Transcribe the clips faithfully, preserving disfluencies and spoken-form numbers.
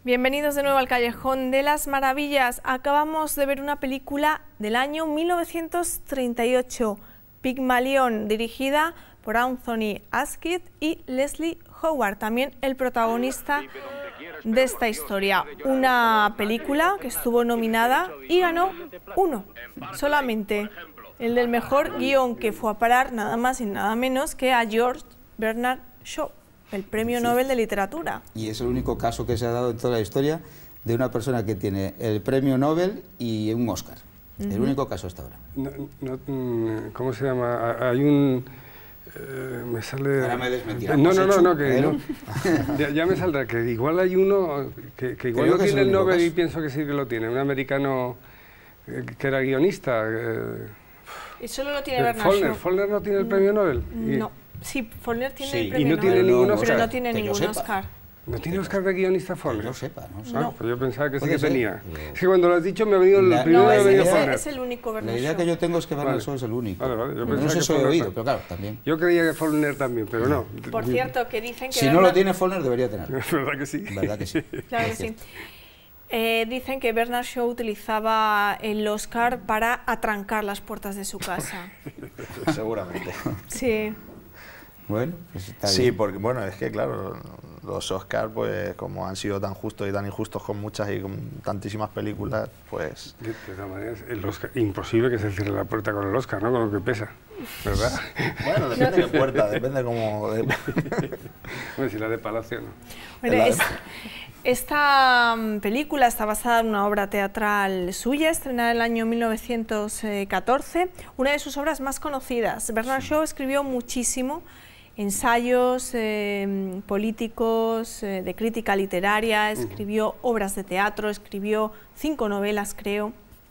Bienvenidos de nuevo al Callejón de las Maravillas. Acabamos de ver una película del año mil novecientos treinta y ocho, Pigmalión, dirigida por Anthony Asquith y Leslie Howard, también el protagonista de esta historia. Una película que estuvo nominada y ganó uno, solamente, el del mejor guión, que fue a parar nada más y nada menos que a George Bernard Shaw, el premio sí. Nobel de Literatura. Y es el único caso que se ha dado en toda la historia de una persona que tiene el premio Nobel y un Oscar. Uh-huh. El único caso hasta ahora. No, no, ¿Cómo se llama? Hay un... Eh, me sale... Ahora me desmentirás. No, no, no, no, que no. Ya, ya me saldrá, que igual hay uno que, que igual Creo no que tiene el, el Nobel caso. Y pienso que sí que lo tiene, un americano eh, que era guionista. Eh, y solo lo tiene Bernard Faulkner. Shaw. ¿Faulkner no tiene el premio Nobel? No. Sí, Faulkner tiene sí, el premio y no Nobel, tiene ningún Oscar. pero no tiene que ningún Oscar. ¿No tiene Oscar de guionista Faulkner? Que yo sepa, ¿no? Ah, No. pues yo pensaba que sí Puede que ser, tenía. pero... Es que cuando lo has dicho me ha venido el La, primero no, de es, venido es, Faulkner. es el único Bernard La idea Shaw. que yo tengo es que Bernard Vale. Shaw es el único. Vale, vale, yo no pensaba sé que si he Faulkner oído, también. pero claro, también. Yo creía que Faulkner también, pero no. Por cierto, que dicen que Si Bernard... no lo tiene Faulkner, debería tenerlo. ¿Verdad que sí? ¿Verdad que sí? Claro que sí. Eh, dicen que Bernard Shaw utilizaba el Oscar para atrancar las puertas de su casa. Seguramente. Sí. Bueno, pues está Sí, bien. porque bueno, es que claro, los Oscars, pues como han sido tan justos y tan injustos con muchas y con tantísimas películas, pues... De, de todas maneras, el Oscar, imposible que se cierre la puerta con el Oscar, ¿no? Con lo que pesa, ¿verdad? Bueno, depende de qué puerta, depende como... De... Bueno, si la de Palacio, no. Bueno, La- es, esta um, película está basada en una obra teatral suya, estrenada en el año mil novecientos catorce, una de sus obras más conocidas. Bernard Shaw escribió muchísimo, ensayos eh, políticos, eh, de crítica literaria, escribió obras de teatro, escribió cinco novelas, creo.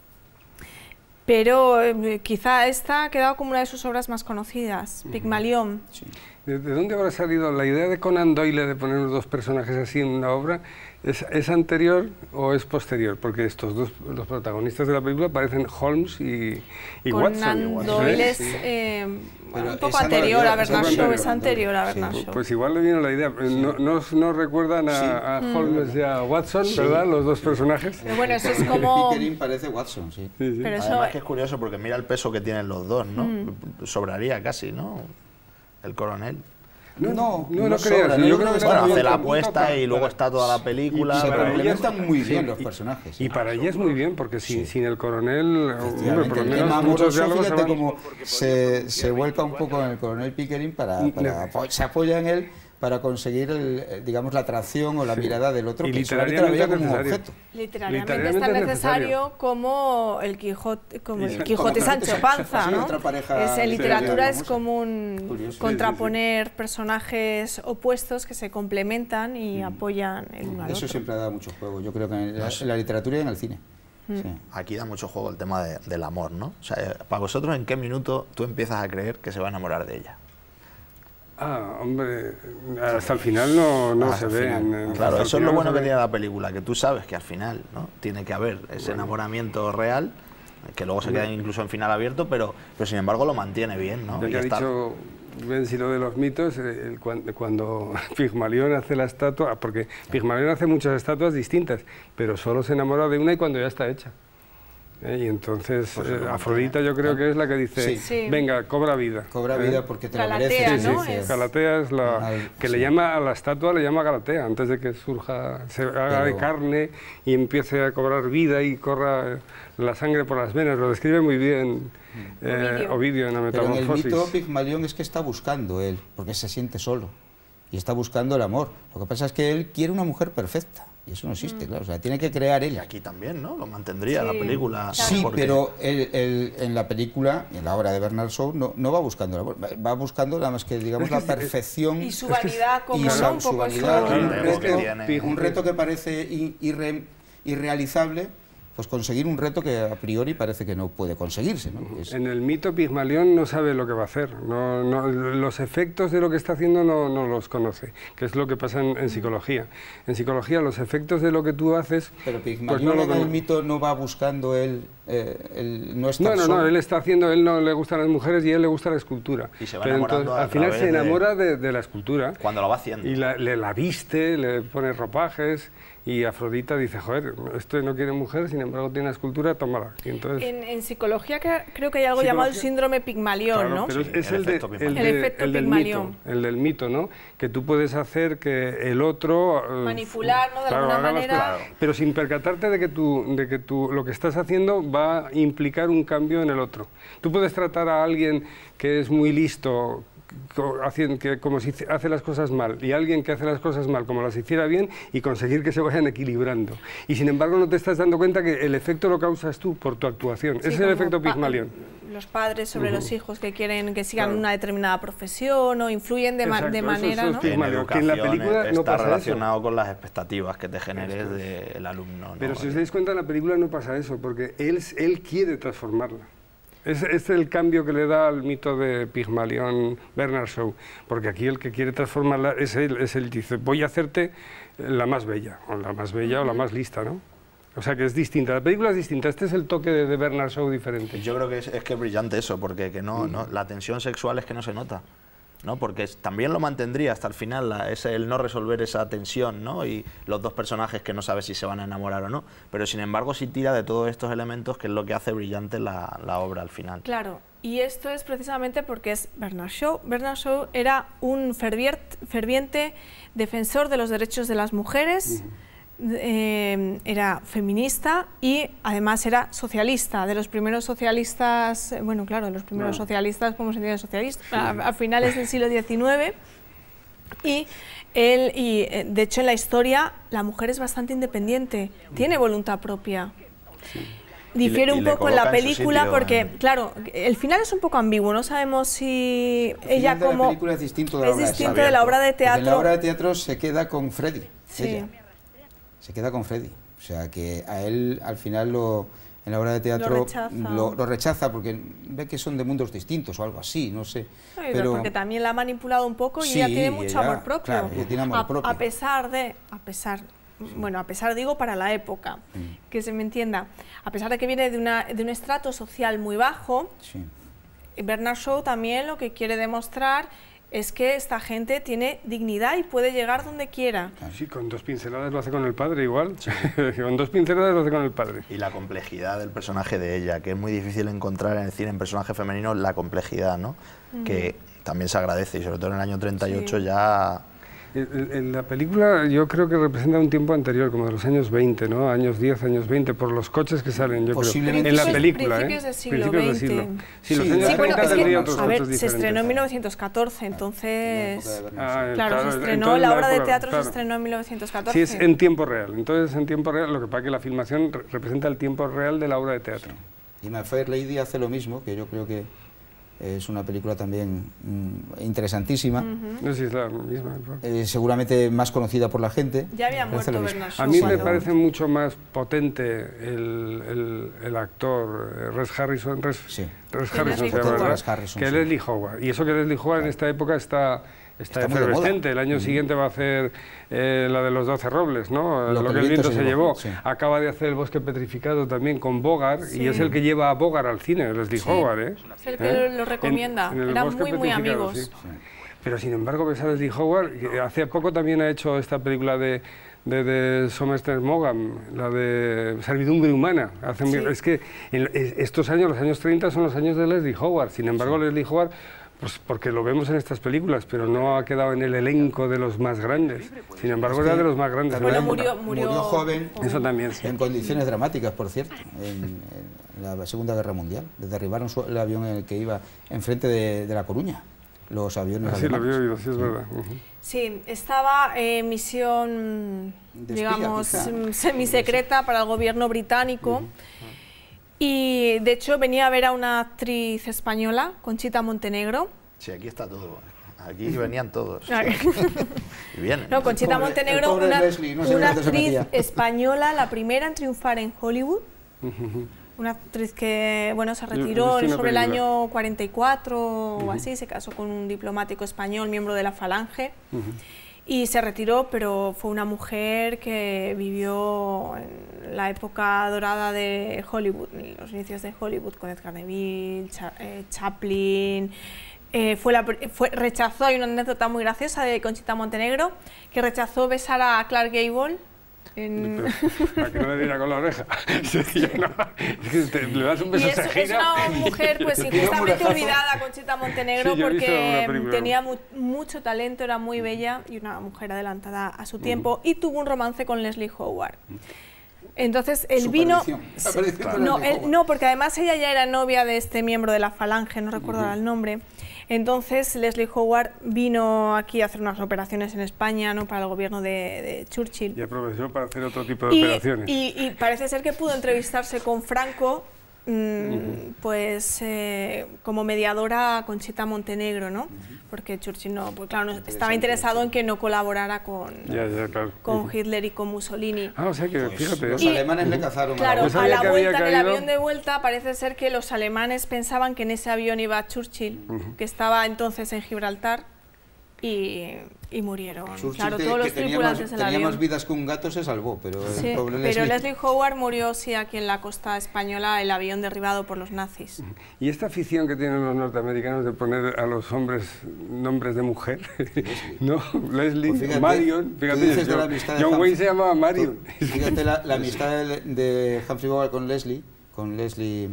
Pero eh, quizá esta ha quedado como una de sus obras más conocidas, Pigmalión. Sí. ¿De, de dónde habrá salido la idea de Conan Doyle de poner los dos personajes así en una obra? ¿Es, ¿Es anterior o es posterior? Porque estos dos, los protagonistas de la película parecen Holmes y, y Conan Watson. Doyle es Sí. eh, Pero un poco es anterior a anterior, Bernard es Shaw, anterior. es anterior a Sí. Bernard Shaw. Pues igual le vino la idea. ¿No, no, no recuerdan a, Sí. a Holmes y a Watson, verdad? Los dos personajes. Pero bueno, eso es El como... Pickering parece Watson, sí. Sí, sí. Pero eso, Además que es curioso porque mira el peso que tienen los dos, ¿no? Sobraría casi, ¿no? El coronel. No, no, no, no sobra, creas. ¿no? Yo Yo creo que creo que está Bueno, muy hace bien la compuesto apuesta para- y luego está toda la película. y Se para complementan ella- muy sí, bien los y- personajes. Y para ella es muy bien, porque sin, Sí. sin el coronel, hombre, Efectivamente, por lo el menos tema muchos amoroso, diálogos se fíjate van... cómo se, se vuelca un poco en el coronel Pickering para, para apo- se apoya en él para conseguir el, digamos, la atracción o la mirada del otro, Y que solamente la literariamente veía es como un necesario. objeto. literariamente, Literariamente es tan es necesario, necesario. como el Quijote, como el Como Quijote y Sancho Panza, sí, ¿no? otra pareja Es, en literaria literatura es famosa. común Curioso. contraponer personajes opuestos que se complementan y apoyan el uno al Eso otro. siempre ha dado mucho juego, yo creo que en la, en la literatura y en el cine. Sí. Aquí da mucho juego el tema de- del amor, ¿no? O sea, eh, para vosotros, ¿en qué minuto tú empiezas a creer que se va a enamorar de ella? Ah, hombre, hasta el final no, no Hasta se el ve. final. en- en- Claro, hasta el eso es final lo no bueno se que ve. tiene la película, que tú sabes que al final, ¿no? Tiene que haber ese enamoramiento real, que luego se queda incluso en final abierto, pero, pero sin embargo lo mantiene bien, ¿no? Ya Y que ha está- dicho Bensi lo de los mitos, eh, el cuan- cuando Pigmalión hace la estatua, porque Pigmalión hace muchas estatuas distintas, pero solo se enamora de una y cuando ya está hecha. Eh, Y entonces Pues eh, lo Afrodita yo creo que es la que dice, Sí. Sí. venga, cobra vida. Cobra ¿eh? vida porque te lo Galatea, mereces. ¿no? dice. Es- Galatea es la Al- que sí. le llama a la estatua, le llama Galatea, antes de que surja, se haga de Pero- carne y empiece a cobrar vida y corra la sangre por las venas. Lo describe muy bien eh, Ovidio. Ovidio en la Pero en el Metamorfosis. mito Pigmalión es que está buscando él, porque se siente solo y está buscando el amor. Lo que pasa es que él quiere una mujer perfecta y eso no existe, claro. O sea, tiene que crear él. Y aquí también, ¿no? Lo mantendría Sí. la película. Sí, porque- pero él, él, en la película, en la obra de Bernard Shaw, no, no va buscando el amor, va- va buscando nada más que, digamos, la perfección Y su vanidad, como y no, su, un su poco vanidad, su- un, el ego que reto, tiene. un reto que parece i- irre- irrealizable, pues conseguir un reto que a priori parece que no puede conseguirse, ¿no? Es... En el mito Pigmalión no sabe lo que va a hacer, no, no, los efectos de lo que está haciendo no, no los conoce, que es lo que pasa en, en psicología. En psicología los efectos de lo que tú haces... Pero Pigmalión pues no en lo el mito no va buscando él, eh, él no está No, no, solo. no, él está haciendo, él no le gustan las mujeres y a él le gusta la escultura. Y se va Pero enamorando entonces, a al final través se de- enamora de, de la escultura. Cuando lo va haciendo. Y la, le, la viste, le pone ropajes y Afrodita dice, joder, este no quiere mujer, sin embargo tiene una escultura, tómala. Y entonces, En, en psicología cre- creo que hay algo Psicología. llamado el síndrome Pigmalión, claro, ¿no? pero es, Sí, es el el, de- efecto el, Pigmalión. de- El efecto el del Pigmalión. mito, el del mito, ¿no? Que tú puedes hacer que el otro... eh, Manipular, ¿no? De claro, alguna haga las manera. cosas, pero sin percatarte de que, tú, de que tú, lo que estás haciendo va a implicar un cambio en el otro. Tú puedes tratar a alguien que es muy listo, co- haciendo que como si hice- hace las cosas mal, y alguien que hace las cosas mal como las hiciera bien, y conseguir que se vayan equilibrando. Y sin embargo no te estás dando cuenta que el efecto lo causas tú por tu actuación. Sí, Ese es el como efecto pa- Pigmalión. Los padres sobre los hijos que quieren que sigan Claro. una determinada profesión o influyen de, ma- Exacto, de eso- manera, eso es ¿no? Pig- En Pigmalión, que en la educación película no está pasa eso. relacionado con las expectativas que te generes del alumno, ¿no? Pero si os dais cuenta, en la película no pasa eso, porque él, él quiere transformarla. Es, es el cambio que le da al mito de Pigmalión Bernard Shaw, porque aquí el que quiere transformarla es él, es él dice, voy a hacerte la más bella, o la más bella o la más lista, ¿no? O sea que es distinta, la película es distinta, este es el toque de, de Bernard Shaw diferente. Yo creo que es, es que es brillante eso, porque que no, no, la tensión sexual es que no se nota, ¿no? Porque es- también lo mantendría hasta el final, la- ese, el no resolver esa tensión, ¿no? Y los dos personajes que no sabes si se van a enamorar o no, pero sin embargo sí tira de todos estos elementos, que es lo que hace brillante la, la obra al final. Claro, y esto es precisamente porque es Bernard Shaw. Bernard Shaw era un fervier- ferviente defensor de los derechos de las mujeres, eh, era feminista y además era socialista, de los primeros socialistas, eh, bueno, claro, de los primeros Bueno. socialistas, ¿cómo se entiende socialista? A, a finales del siglo diecinueve. Y él, y eh, de hecho en la historia la mujer es bastante independiente, tiene voluntad propia. Difiere Y le- y un le poco en la coloca en su película sitio, porque, en- claro, el final es un poco ambiguo, no sabemos si El ella final de la como... película es distinto de la es obra de distinto teatro. de la obra de Porque en la teatro. obra de teatro se queda con Freddy, Sí. ella. Se queda con Freddy. O sea que a él al final lo, en la obra de teatro Lo rechaza. lo- lo rechaza porque ve que son de mundos distintos o algo así, no sé. Ay, Pero porque también la ha manipulado un poco y Sí, ella tiene mucho ella- amor propio. claro, ella tiene amor a, propio. a pesar de, a pesar, bueno, a pesar digo para la época, Mm. que se me entienda, a pesar de que viene de, una, de un estrato social muy bajo, sí. Bernard Shaw también lo que quiere demostrar es que esta gente tiene dignidad y puede llegar donde quiera. Sí, con dos pinceladas lo hace con el padre igual, con dos pinceladas lo hace con el padre. Y la complejidad del personaje de ella, que es muy difícil encontrar en el cine, en personajes femeninos, la complejidad, ¿no? Que también se agradece, y sobre todo en el año treinta y ocho Sí. ya... En, en la película yo creo que representa un tiempo anterior, como de los años veinte, ¿no? Años diez, años veinte, por los coches que salen, yo Posiblemente creo. En la sí. película, Principios ¿eh? del siglo Principios del veinte. Sí, los Sí, años sí, bueno, treinta es que, tendría a otros a ver, coches se estrenó en diferentes. mil novecientos catorce, entonces... Ah, eh, Claro, se estrenó, entonces la obra de época, teatro claro. se estrenó en mil novecientos catorce. Sí, es en tiempo real. Entonces, en tiempo real, lo que pasa es que la filmación re- representa el tiempo real de la obra de teatro. Y My Fair Lady hace lo mismo, que yo creo que es una película también mm, interesantísima, Mm. No sé si es la misma. eh, seguramente más conocida por la gente. Ya había pero hace muerto lo mismo. Bernard Shaw. A mí me cuando- parece mucho más potente el, el, el actor eh, Res Harrison, Res, Sí. Res Sí, Harrison, Leslie se llama, Howard. ¿verdad? Res Harrison, que sí. Leslie Howard. Y eso que Leslie Howard en esta época está, está, Está muy de moda. efervescente. El año siguiente va a hacer eh, la de los doce robles, ¿no? Lo, que el viento se llevó. sí. Acaba de hacer El bosque petrificado también con Bogart, Sí. y es el que lleva a Bogart al cine, Leslie Sí. Howard, ¿eh? Es el que ¿Eh? lo- lo recomienda. En- en El Eran bosque muy, muy petrificado, amigos. sí. Pero sin embargo, ves a Leslie Howard, que hace poco también ha hecho esta película de, de, de Somerset Maugham, la de Servidumbre Humana. Hace muy- Sí. Es que en es- estos años, los años treinta, son los años de Leslie Howard. Sin embargo, Leslie Howard, pues porque lo vemos en estas películas, pero no ha quedado en el elenco de los más grandes. Sin embargo, Es era que de los más grandes. de Bueno, la época. murió, murió, joven. Eso también, sí. En condiciones dramáticas, por cierto, en, en la Segunda Guerra Mundial. Le derribaron su- el avión en el que iba enfrente de, de La Coruña, los aviones Así lo alemanes. había oído, sí es verdad. Ujú. Sí, estaba en misión, De espía, digamos, quizá. mm, semisecreta para el gobierno británico. Y de hecho venía a ver a una actriz española, Conchita Montenegro. Sí, aquí está todo. Aquí venían todos. Ah, Y vienen. No, Conchita pobre- Montenegro, el pobre una, Leslie, no sé una dónde se actriz metía. española, la primera en triunfar en Hollywood. Ujú. Una actriz que, bueno, se Yo he retiró visto una sobre el película. año cuarenta y cuatro o así, se casó con un diplomático español, miembro de la Falange, Ujú. y se retiró, pero fue una mujer que vivió en la época dorada de Hollywood, en los inicios de Hollywood, con Edgar Neville, Cha- eh, Chaplin. Eh, fue la, pr- fue, rechazó, hay una anécdota muy graciosa de Conchita Montenegro, que rechazó besar a Clark Gable. En... Para que no le diera con la oreja. Sí, no, es que te- le das un Y beso, es, se es gira. una mujer pues Te tira un injustamente orejazo. olvidada, Conchita Montenegro, Sí, yo he visto porque alguna película. tenía mu- mucho talento, era muy bella y una mujer adelantada a su tiempo, y tuvo un romance con Leslie Howard. Entonces el vino... Supervisión. Apareció con No, Leslie él- Howard. no, porque además ella ya era novia de este miembro de la Falange, no recuerdo ahora el nombre. Entonces Leslie Howard vino aquí a hacer unas operaciones en España, ¿no?, para el gobierno de, de Churchill. Y aprovechó para hacer otro tipo de Y, operaciones. y- y parece ser que pudo entrevistarse con Franco, mm, pues eh, como mediadora Conchita Montenegro, ¿no? Porque Churchill no, pues claro, no- estaba interesado en que no colaborara con, Ya, ya, claro. con Hitler y con Mussolini. Ah, o sea que, Pues fíjate. los Y- alemanes le cazaron Claro, a la Pues a sabía la que había vuelta, en el caído. avión de vuelta, parece ser que los alemanes pensaban que en ese avión iba Churchill, que estaba entonces en Gibraltar, y, y murieron. Churchill, claro, que- todos que los tenía tripulantes más, del tenía avión. más vidas que un gato, se salvó, pero Sí, el pobre pero Leslie... Leslie Howard murió sí aquí en la costa española, el avión derribado por los nazis. Y esta afición que tienen los norteamericanos de poner a los hombres nombres de mujer, ¿no? Leslie, Pues fíjate, Marion, tú fíjate, dices de John, la amistad de John Humphrey- Wayne se llamaba Marion. Fíjate la, la amistad de, de Humphrey Bogart con Leslie, con Leslie...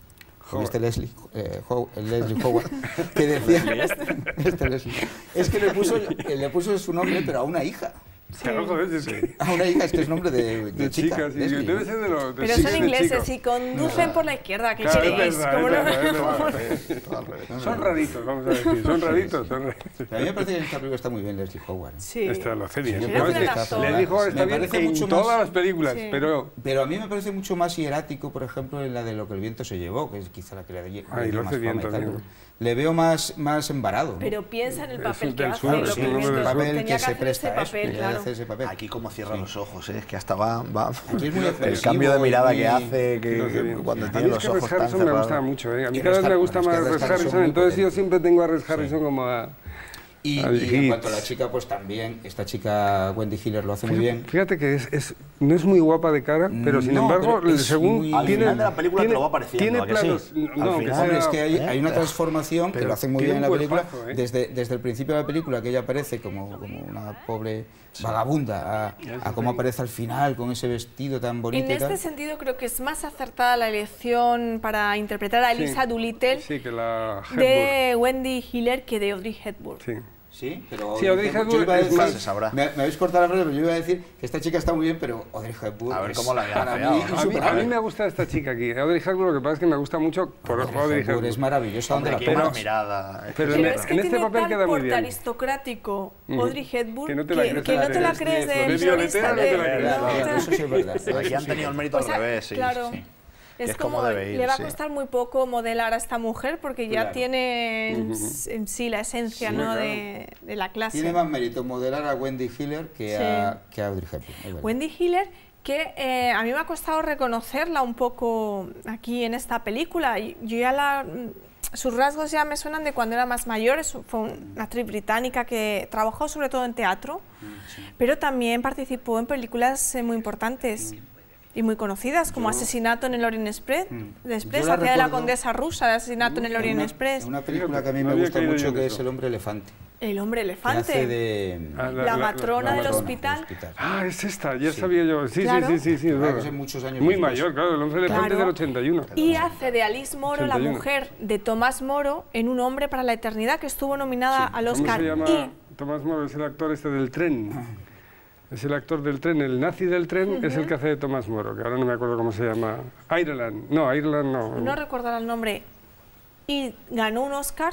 Con este Leslie, eh, How- el Leslie Howard, que decía... este Leslie. Es que le puso, le puso su nombre, pero a una hija. Claro, joder, es que- A una hija, es que es nombre de, de, de chica. chicas, sí, Leslie. debe ser de los de Pero chicas son de ingleses chicos. y conducen por la izquierda, ¿qué Claro, es queréis? verdad, ¿Cómo es no? verdad, es ¿Cómo no? verdad. Todo al revés. Son raritos, vamos a decir, son raritos, son raritos. Pero a mí me parece que en esta película está muy bien Leslie Howard. ¿eh? Sí. Esta lo hace bien. Sí, No, es es un que actor. Leslie Howard está Me bien parece en mucho todas más- las películas, Sí. pero... Pero a mí me parece mucho más hierático, por ejemplo, en la de Lo que el viento se llevó, que es quizá la que le dio Ay, Lo más hace bien fama y tal, también. pero le veo más, más embarado. ¿no? Pero piensa en el Es papel un que del hace, suelo, lo es que un hombre es del que papel tenía que se hacer presta ese a eso, papel, que claro. hace ese papel. Aquí como cierra los ojos, ¿eh? Es que hasta va... va Aquí es muy el expresivo cambio de y mirada muy- que hace, que, Lo hace que bien. cuando A tiene mí es los que ojos Res tan Harrison me cerrados. gusta mucho, ¿eh? A mí Y cada vez Res me Har- gusta es que más Res Res Harrison Harrison, muy entonces yo potente. siempre tengo a Res Harrison como a... Y, al y en hit. cuanto a la chica, pues también, esta chica Wendy Hiller lo hace muy bien. Fíjate que es, es- no es muy guapa de cara, pero sin No, embargo, pero es según muy- Al tiene, final de la película tiene, te lo va pareciendo, tiene ¿a que sí? planos, Al no, que final- sea- Hombre, es que hay, ¿eh? hay una transformación que Pero lo hace muy tiene bien en la un película. cuerpazo, ¿eh? Desde, desde el principio de la película, que ella aparece como, como una pobre vagabunda, a, a cómo aparece al final con ese vestido tan bonito En y este tal. sentido creo que es más acertada la elección para interpretar a Sí. Elisa Doolittle Sí, que la Hepburn. de Wendy Hiller que de Audrey Hepburn. Sí. Sí, pero Sí, Audrey yo Hepburn iba a es decir- más- se sabrá. Me, me habéis cortado la frase, pero yo iba a decir que esta chica está muy bien, pero Audrey Hepburn A ver es cómo la había para afeado, mí ¿no? A mí, a insuperable. mí me gusta esta chica aquí, Audrey Hepburn, lo que pasa es que me gusta mucho por Audrey Audrey Hepburn Hepburn. es maravillosa donde Hombre, la qué pero- más pongas. mirada. Es pero que- en- Pero es que en este tiene papel tal queda muy porte bien. aristocrático Ujú. Audrey Hepburn Que que no no te te la la, crees, que no de- te la de- crees de de violetera guionista no te la de- crees. Verdad, no, verdad, te la- eso sí es verdad. Aquí eso han sí tenido es el mérito Pues, al revés, sí. claro. sí. Es, es como, como debe ir, le va a sí. costar muy poco modelar a esta mujer porque ya Claro. tiene en, en sí la esencia, Sí, ¿no? claro. de, de la clase. Tiene más mérito modelar a Wendy Hiller que, a, que a Audrey Hepburn. es verdad. Wendy Hiller, que eh, a mí me ha costado reconocerla un poco aquí en esta película. Y- Yo ya la, sus rasgos ya me suenan de cuando era más mayor. Es- fue una actriz británica que trabajó sobre todo en teatro, pero también participó en películas eh, muy importantes y muy conocidas, como Yo- Asesinato en el Orient Express, Mm. Express Yo la hacía de la recuerdo- condesa rusa de Asesinato en el Orient una, Express. una película que a mí No me había gusta caído yo mucho, en que es eso. El hombre elefante. El hombre Que elefante, hace de... Ah, la, la- matrona la del matrona hospital. Ah, es esta, ya Sí. sabía yo. Sí, Claro. sí, sí, sí, sí, es Verdad que verdad. son muchos años Muy después. mayor, claro, el hombre elefante Claro. del ochenta y uno. Y hace de Alice Moro, la ochenta y uno. mujer de Tomás Moro, en Un hombre para la eternidad, que estuvo nominada al ¿Cómo Oscar. se llama? Y Tomás Moro es el actor este del tren. Es el actor del tren, el nazi del tren es el que hace de Tomás Moro, que ahora no me acuerdo cómo se llama. Ireland, no, Ireland no. no recuerdo el nombre. Y ganó un Oscar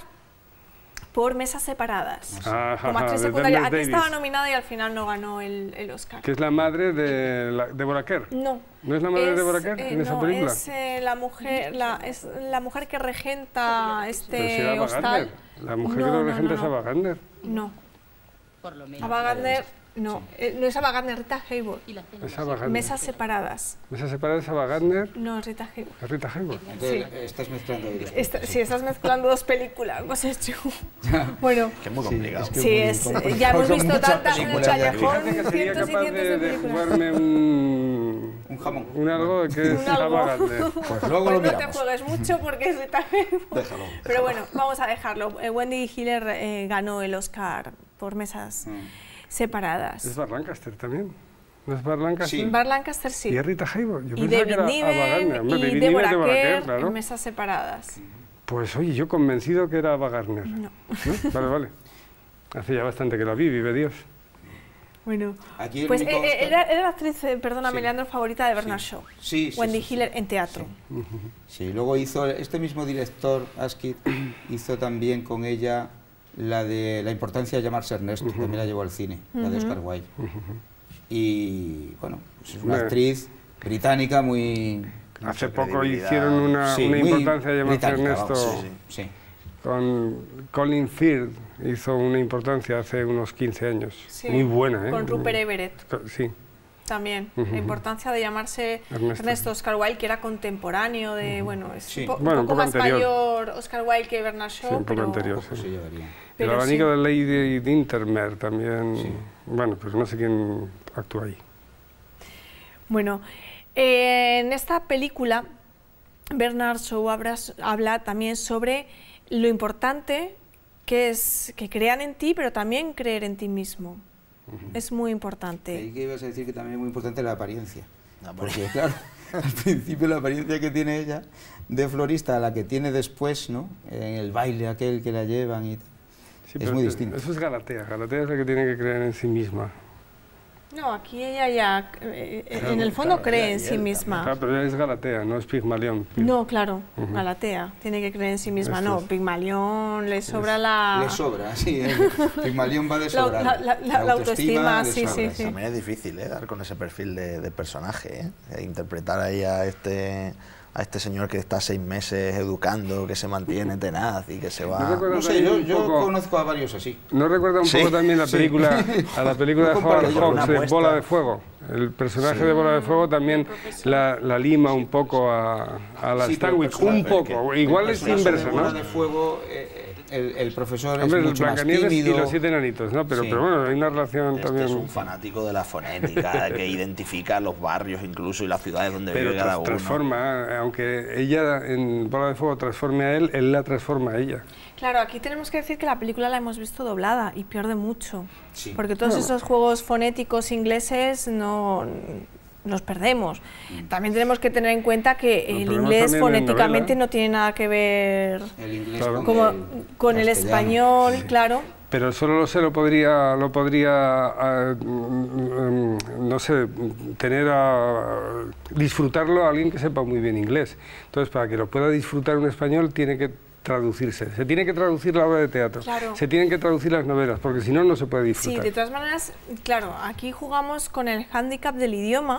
por Mesas separadas. Ajá, Como actriz de secundaria. Dennis Aquí Davis, estaba nominada y al final no ganó el, el Oscar. que es la madre de la, Deborah Kerr. No. ¿No es la madre de Deborah Kerr eh, en esa no, película? es eh, la mujer, la, es la mujer que regenta Pero si era este Ava hostal. Gardner. La mujer No, que lo no, regenta no, es no. Ava Gardner. No. Por lo menos. Ava Gardner No, eh, no es Ava Gardner, Rita Hayworth. Es Ava Gardner. Mesas separadas. Mesas separadas es Ava Gardner. No, es Rita Hayworth. ¿Es Rita Hayworth? Entonces, Sí. estás mezclando ahí dos Esta, cosas, sí, estás mezclando dos películas, lo has hecho. Bueno, Que es muy complicado. es que sí, es, Son- ya hemos son visto muchas tantas en el películas ya. callejón, Fíjate que sería cientos y capaz cientos de, de de películas. jugarme un... Un jamón. Un algo que es Un algo. Ava Gardner. Pues luego Pues lo no te miramos. juegues mucho porque es Rita Hayworth. Déjalo. Pero bueno, vamos a dejarlo. Eh, Wendy Hiller eh, ganó el Oscar por mesas Mm. separadas. Es Burt Lancaster también. ¿No es Burt Lancaster? Sí. Bart Lancaster sí. Y es Rita Hayworth. Yo Y pensaba que David era Ava Gardner. Niven Hombre, y David Niven Deborah es Deborah Kerr Kerr, claro. en mesas separadas. Pues oye, yo convencido que era Ava Gardner. No. ¿No? Vale, vale. Hace ya bastante que la vi, vive Dios. Bueno, Aquí el pues único eh, eh, Oscar- era, era la actriz, eh, perdóname, Sí. Leandro, favorita de Bernard Sí. Shaw. Sí, sí, Wendy sí, sí. Hiller en teatro. Sí, luego hizo, este mismo director, Asquith, hizo también con ella la de La importancia de llamarse Ernesto, también la llevó al cine, la de Oscar Wilde. Y bueno, pues es una Hombre. actriz británica muy... Hace Mucha poco credibilidad. hicieron una, sí, una muy importancia de llamarse británica, Ernesto vamos, sí, sí. Sí. con Colin Firth. Hizo una importancia hace unos quince años. Sí. Muy buena, ¿eh? Con Rupert Everett Co- Sí. también. Ujú. La importancia de llamarse Ernesto. Ernesto, Oscar Wilde, que era contemporáneo de, bueno, es Sí. un, po- un Bueno, un poco poco más anterior. mayor Oscar Wilde que Bernard Shaw, Sí, un poco pero... anterior. Poco se llevaría. El Pero abanico sí. de Lady Dintermer también. Sí. Bueno, pues no sé quién actúa ahí. Bueno, eh, en esta película Bernard Shaw habla, habla también sobre lo importante que es que crean en ti, pero también creer en ti mismo. Es muy importante. Ahí que ibas a decir que también es muy importante la apariencia. La Porque claro, al principio la apariencia que tiene ella de florista a la que tiene después, ¿no? En el baile aquel que la llevan y tal. Sí, Es pero muy eso- distinto. Eso es Galatea. Galatea es la que tiene que creer en sí misma. No, aquí ella ya, eh, eh, Claro, en el fondo claro, cree ella en y sí él misma. Claro, pero ella es Galatea, no es Pigmalión. No, claro, Ujú. Galatea, tiene que creer en sí misma. Eso No, es. Pigmalión le sobra la... Le sobra, sí. El Pigmalión va de La- sobra. la- la- la- la autoestima, sí, sí, sí. También es difícil, ¿eh? Dar con ese perfil de, de personaje, ¿eh? E interpretar ahí a este, a este señor que está seis meses educando, que se mantiene tenaz y que se ¿No va... recuerdas No sé, yo, un yo poco- conozco a varios así. ¿No recuerda un Sí, poco también la sí. película, a la película de No Howard comparo yo, Hawks una de apuesta. Bola de Fuego? El personaje de Bola de Fuego también la, la lima un poco a, a la Sí, pero Stanwyck, personaje, un poco, que- igual El es personaje inverso, de Bola ¿no? de Fuego, eh, el, el profesor Hombre, es el mucho más Blancanieves y tímido. los siete enanitos, ¿no? Pero, Sí. pero bueno, hay una relación Este también... es un fanático de la fonética, que identifica los barrios incluso y las ciudades donde Pero vive cada tras- uno. transforma, eh, aunque ella en Bola de Fuego transforme a él, él la transforma a ella. Claro, aquí tenemos que decir que la película la hemos visto doblada y pierde mucho. Sí. Porque todos Bueno. esos juegos fonéticos ingleses no los perdemos. También tenemos que tener en cuenta que Lo el perdemos inglés también en fonéticamente novela. no tiene nada que ver El inglés Claro. con como, el, con el castellano. español, claro. Pero solo se lo podría, lo podría ah, mm, mm, no sé, tener a, disfrutarlo a alguien que sepa muy bien inglés. Entonces, para que lo pueda disfrutar un español, tiene que traducirse. Se tiene que traducir la obra de teatro. Claro. Se tienen que traducir las novelas, porque si no, no se puede Sí, disfrutar. de todas maneras, claro, aquí jugamos con el hándicap del idioma.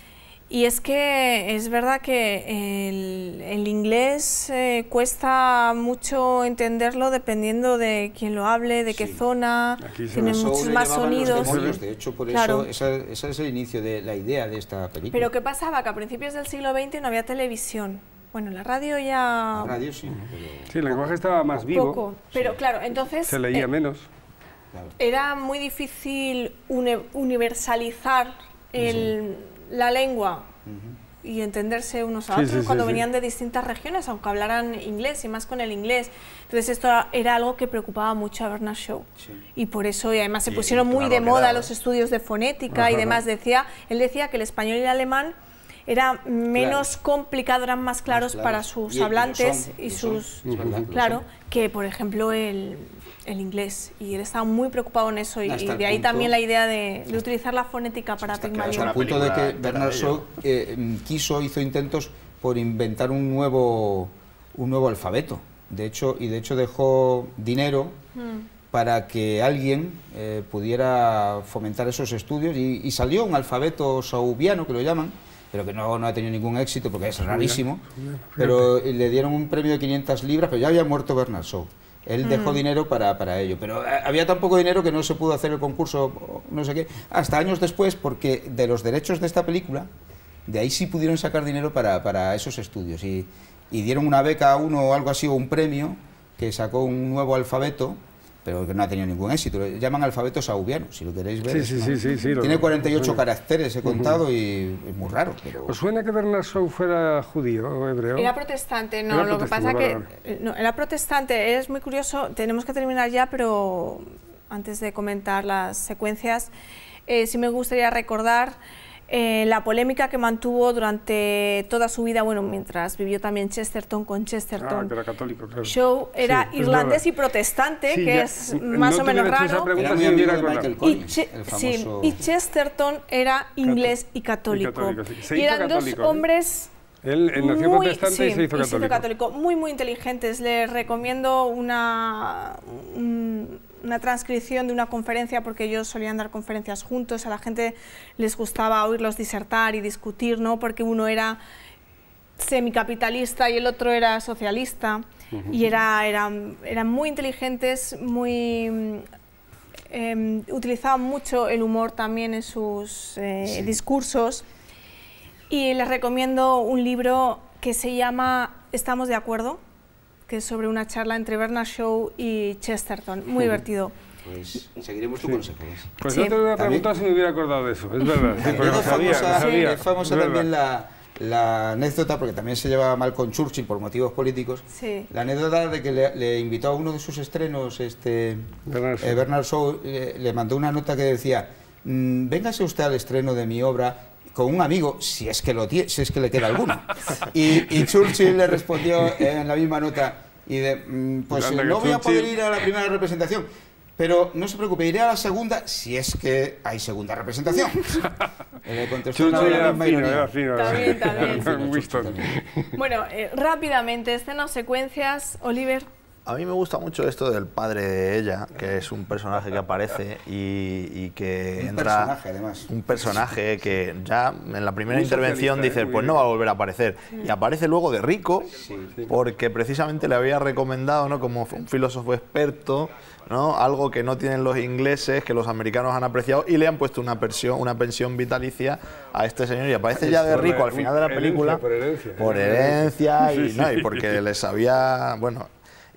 Y es que es verdad que el, el inglés eh, cuesta mucho entenderlo dependiendo de quién lo hable, de qué Sí. zona, Aquí se tiene ve. Shaw muchos le más llamaban los sonidos. demonios, de hecho, por Claro. eso, esa, ese es el inicio de la idea de esta película. Pero ¿qué pasaba? Que a principios del siglo veinte no había televisión. Bueno, la radio ya... La radio sí, pero Sí, el lenguaje estaba más vivo, poco. Pero claro, entonces... se leía eh, menos. claro. era muy difícil uni- universalizar el- la lengua y entenderse unos a Sí, otros sí, sí, cuando sí. venían de distintas regiones, aunque hablaran inglés y más con el inglés. Entonces esto era algo que preocupaba mucho a Bernard Shaw. Sí. Y por eso, y además se Y- pusieron y muy claro, de moda quedaba. los estudios de fonética Ajá, y demás. Decía, él decía que el español y el alemán era menos complicado, eran más claros claros. para sus Y- y lo hablantes son, y lo son, sus... es verdad, lo Claro, son. que por ejemplo el, el inglés, y él estaba muy preocupado en eso, y, Hasta y el de ahí punto- también la idea de, de utilizar la fonética para hasta que Pigmalión. Hasta el una punto de película que entera Bernard de Shaw ello. eh, mm, quiso, hizo intentos por inventar un nuevo, un nuevo alfabeto. De hecho, y de hecho dejó dinero para que alguien eh, pudiera fomentar esos estudios y, y salió un alfabeto sauviano, que lo llaman, pero que no, no ha tenido ningún éxito porque es rarísimo. Pero le dieron un premio de quinientas libras, pero ya había muerto Bernard Shaw. Él dejó mm. dinero para, para ello, pero había tan poco dinero que no se pudo hacer el concurso, no sé qué, hasta años después, porque de los derechos de esta película, de ahí sí pudieron sacar dinero para, para esos estudios, y, y dieron una beca a uno o algo así, o un premio, que sacó un nuevo alfabeto, pero que no ha tenido ningún éxito. Lo llaman alfabeto saubiano, si lo queréis ver. Sí, sí, sí, sí, sí, Tiene lo, cuarenta y ocho lo caracteres, he contado, uh-huh. y es muy raro. Pero... ¿Os suena que Bernard Shaw fuera judío o hebreo? Era protestante, no, era lo protestante, que pasa vale, que... Vale. No, era protestante, es muy curioso, tenemos que terminar ya, pero antes de comentar las secuencias, eh, sí me gustaría recordar Eh, la polémica que mantuvo durante toda su vida, bueno, mientras vivió también Chesterton con Chesterton. Ah, que era católico, claro. Shaw era sí, irlandés y protestante, sí, que ya, es más no o menos raro. Era muy amigo de Michael Collins, y, el famoso... sí, y Chesterton era inglés y católico. Y, católico, sí. Se y eran católico, dos hombres... Él, él nació muy, protestante sí, y se hizo católico. Y se hizo católico. Muy, muy inteligentes. Les recomiendo una, un, una transcripción de una conferencia, porque ellos solían dar conferencias juntos, a la gente les gustaba oírlos disertar y discutir, ¿no? Porque uno era semicapitalista y el otro era socialista, uh-huh. y era, eran, eran muy inteligentes, muy... Eh, utilizaban mucho el humor también en sus eh, sí. discursos. Y les recomiendo un libro que se llama Estamos de acuerdo, que es sobre una charla entre Bernard Shaw y Chesterton, muy divertido. Pues seguiremos tu sí. consejo. Pues sí. yo te hubiera preguntado si me hubiera acordado de eso, es verdad. Sí, es no sabía, famosa, no sabía. Es famosa es también la, la anécdota, porque también se llevaba mal con Churchill por motivos políticos, sí. la anécdota de que le, le invitó a uno de sus estrenos, este, Bernard Shaw, eh, Bernard Shaw eh, le mandó una nota que decía, mmm, véngase usted al estreno de mi obra con un amigo, si es que lo tiene, si es que le queda alguno. Y, y Churchill le respondió en la misma nota, y de, mm, pues no voy a poder ir a la primera representación, pero no se preocupe, iré a la segunda si es que hay segunda representación. Le contestó Churchill la misma ironía. También, también. Bueno, eh, rápidamente, escenas, secuencias, Oliver. A mí me gusta mucho esto del padre de ella, que es un personaje que aparece y, y que un entra... personaje, además. Un personaje que ya en la primera muy intervención dice, pues no va a volver a aparecer. Sí. Y aparece luego de rico, sí, sí. porque precisamente le había recomendado, ¿no?, como un filósofo experto, ¿no?, algo que no tienen los ingleses, que los americanos han apreciado, y le han puesto una pensión, una pensión vitalicia a este señor, y aparece ya de rico al final de la película. Por herencia. Por herencia, y, no, y porque les había... bueno.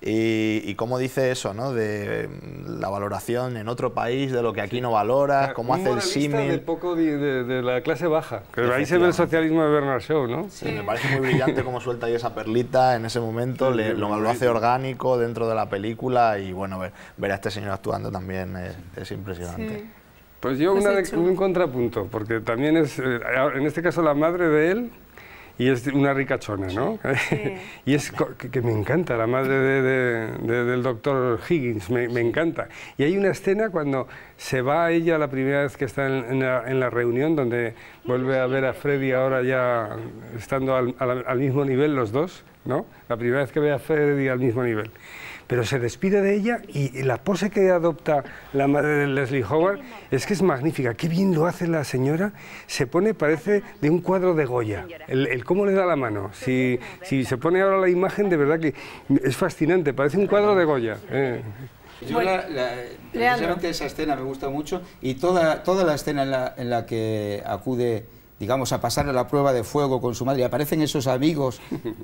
Y, y cómo dice eso, ¿no?, de la valoración en otro país de lo que aquí no valoras, sí, cómo hace el símil. De poco de, de, de la clase baja, pero ahí se ve el socialismo de Bernard Shaw, ¿no? Sí, sí, me parece muy brillante cómo suelta ahí esa perlita en ese momento, sí, le, lo, lo hace orgánico dentro de la película, y bueno, ver, ver a este señor actuando también es, es impresionante. Sí. Pues yo una de, un contrapunto, porque también es, en este caso, la madre de él, y es una ricachona, ¿no? Sí. Y es que, que me encanta, la madre de, de, de, del doctor Higgins, me, me encanta. Y hay una escena cuando se va ella la primera vez que está en, en, la, en la reunión, donde vuelve a ver a Freddy ahora ya estando al, al, al mismo nivel los dos, ¿no? La primera vez que ve a Freddy al mismo nivel. Pero se despide de ella y la pose que adopta la madre de Leslie Howard es que es magnífica. Qué bien lo hace la señora. Se pone, parece, de un cuadro de Goya. El, el cómo le da la mano. Si, si se pone ahora la imagen, de verdad que es fascinante. Parece un cuadro de Goya. Eh. Yo bueno, la, la, precisamente esa escena me gusta mucho, y toda, toda la escena en la, en la que acude, digamos, a pasar la prueba de fuego con su madre, y aparecen esos amigos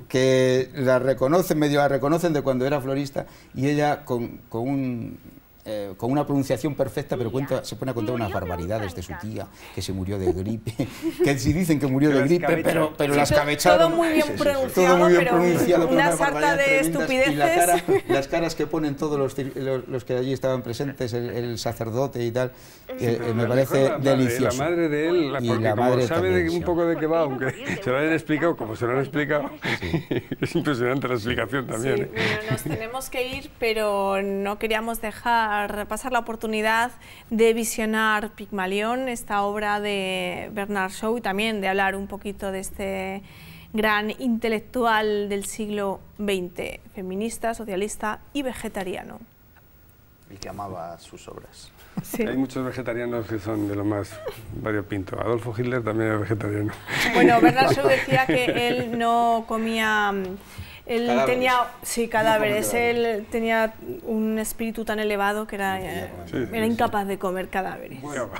que la reconocen, medio la reconocen de cuando era florista, y ella con, con, un, eh, con una pronunciación perfecta, pero cuenta, se pone a contar unas barbaridades de su tía, que se murió de gripe, que sí dicen que murió de gripe, pero, pero sí, las cabecharon. Todo muy bien sí, sí, pronunciado, todo muy bien pero pronunciado, una, una sarta de estupideces. Y la cara, las caras que ponen todos los, los, los que allí estaban presentes, el, el sacerdote y tal, eh, eh, me parece la delicioso. La madre de él, y porque la como madre sabe también, de, un sí. poco de qué va, aunque se lo hayan explicado como se lo han explicado, sí. Es impresionante la explicación también. Sí, ¿eh? Bueno, nos tenemos que ir, pero no queríamos dejar pasar la oportunidad de visionar Pigmalión, esta obra de Bernard Shaw, y también de hablar un poquito de este gran intelectual del siglo veinte, feminista, socialista y vegetariano. Y que amaba sus obras. Sí. Hay muchos vegetarianos que son de lo más variopinto. Adolfo Hitler también era vegetariano. Bueno, Bernard Shaw decía que él no comía Él Cadáveres. tenía, sí, cadáveres. No come cadáveres. Él tenía un espíritu tan elevado que era, eh, Sí, sí, era sí. incapaz de comer cadáveres. Bueno,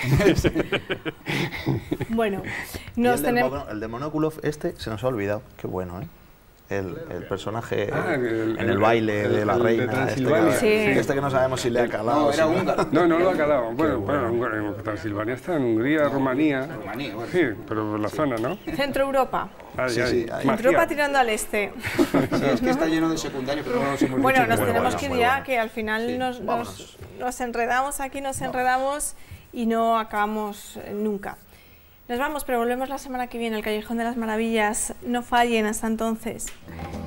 Bueno, Y nos el, del tenemos... mono- el de Monóculo este se nos ha olvidado. Qué bueno, ¿eh? El, el personaje Ah, el- en el el- baile el- de la el de reina. Este Transilvania. que, Sí. este que no sabemos si le ha calado. No, era si húngaro. no, no lo ha calado. Bueno, bueno, en Transilvania está en Hungría, Rumanía. Rumanía, bueno. Sí, pero por la zona, ¿no? Centro Europa. Ay, Sí, ay, sí, ahí. magia. Europa tirando al este. Sí, es que está lleno de secundarios, pero no los hemos Bueno, dicho. nos Muy tenemos bueno, que ir muy ya, bueno. que al final Sí, nos, nos, vámonos. nos enredamos aquí, nos enredamos y no acabamos eh, nunca. Nos vamos, pero volvemos la semana que viene, el Callejón de las Maravillas. No fallen hasta entonces.